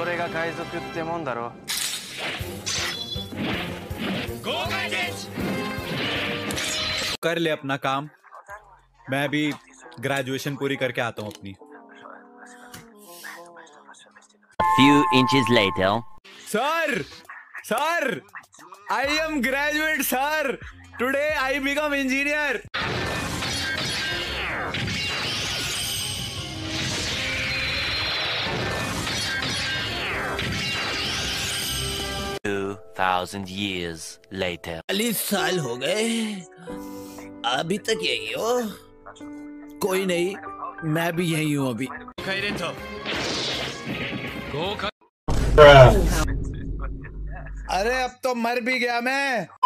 どれが海賊ってもんだろ。 कर ले अपना काम, मैं भी ग्रेजुएशन पूरी करके आता हूँ अपनी। A few inches later. Sir, sir, I am graduate, sir. Today I become engineer. $2,000 years later. 40 साल हो गए, अभी तक यही हो? कोई नहीं, मैं भी यही हूँ अभी। अरे अब तो मर भी गया मैं।